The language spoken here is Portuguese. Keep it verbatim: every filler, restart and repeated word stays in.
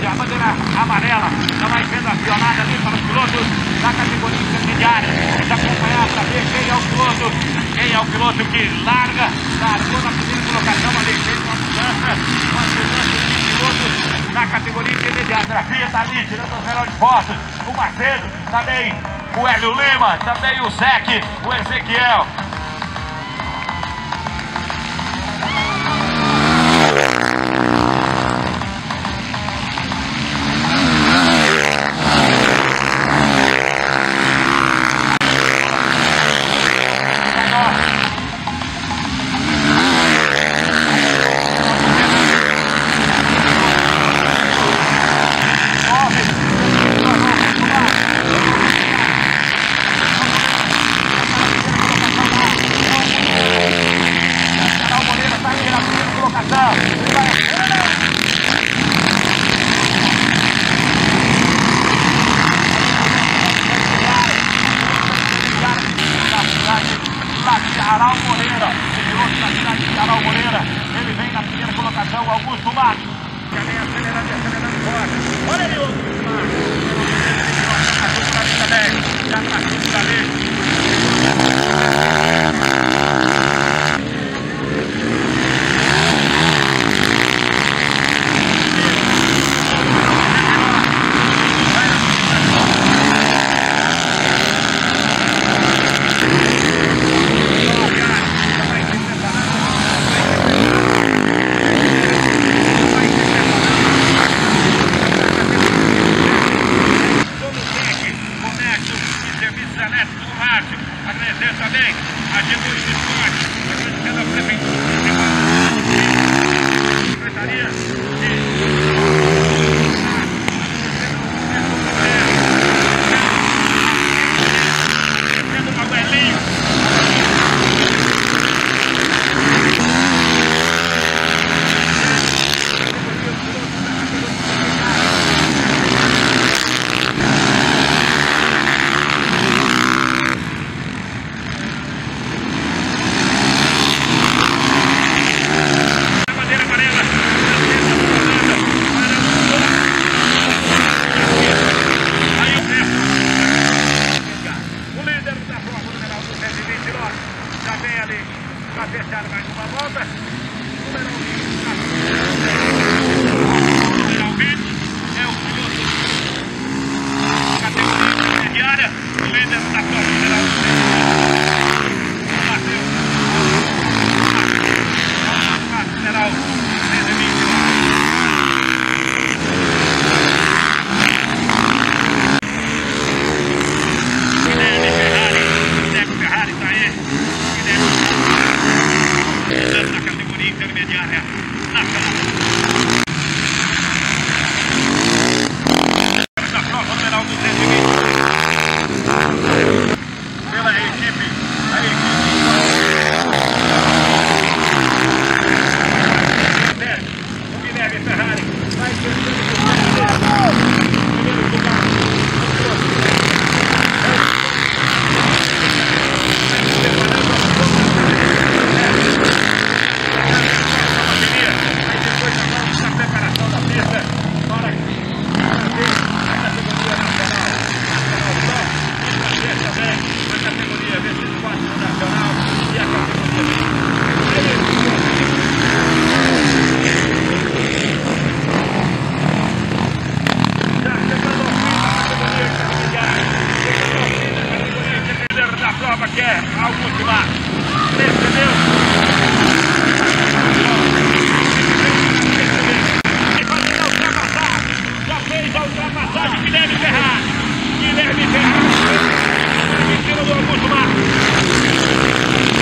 a bandeira amarela já vai sendo acionada ali para os pilotos da categoria intermediária. Vamos acompanhar para ver quem é o piloto, quem é o piloto que larga, largou na primeira colocação ali, fez uma mudança, uma mudança de pilotos na categoria intermediária. Grafia está ali, tirando o geral de fotos, o Macedo, também o Hélio Lima, também o Zeke, o Ezequiel. Aral Moreira, piloto da cidade de Aral Moreira, ele vem na primeira colocação, Augusto Matos, já vem acelerando e acelerando fora. Olha aí, Augusto Matos, já está junto da lei. Agradecer também a Getúlio do Esporte, agradecendo a Prefeitura, a Secretaria de Aguelinho. Já vem ali para fechar mais uma volta. Numeral vinte é o piloto categoria intermediária, o líder da prova, numeral Matheus. Numeral na categoria intermediária nacional. Da prova numeral duzentos e vinte. Pela equipe, a equipe. O Guilherme Ferrari vai ser o primeiro lugar. Que é Augusto Matos, percebeu? Vai fazer a ultrapassagem, já fez a ultrapassagem, Guilherme Ferrari, Guilherme Ferrari, em cima do Augusto Matos.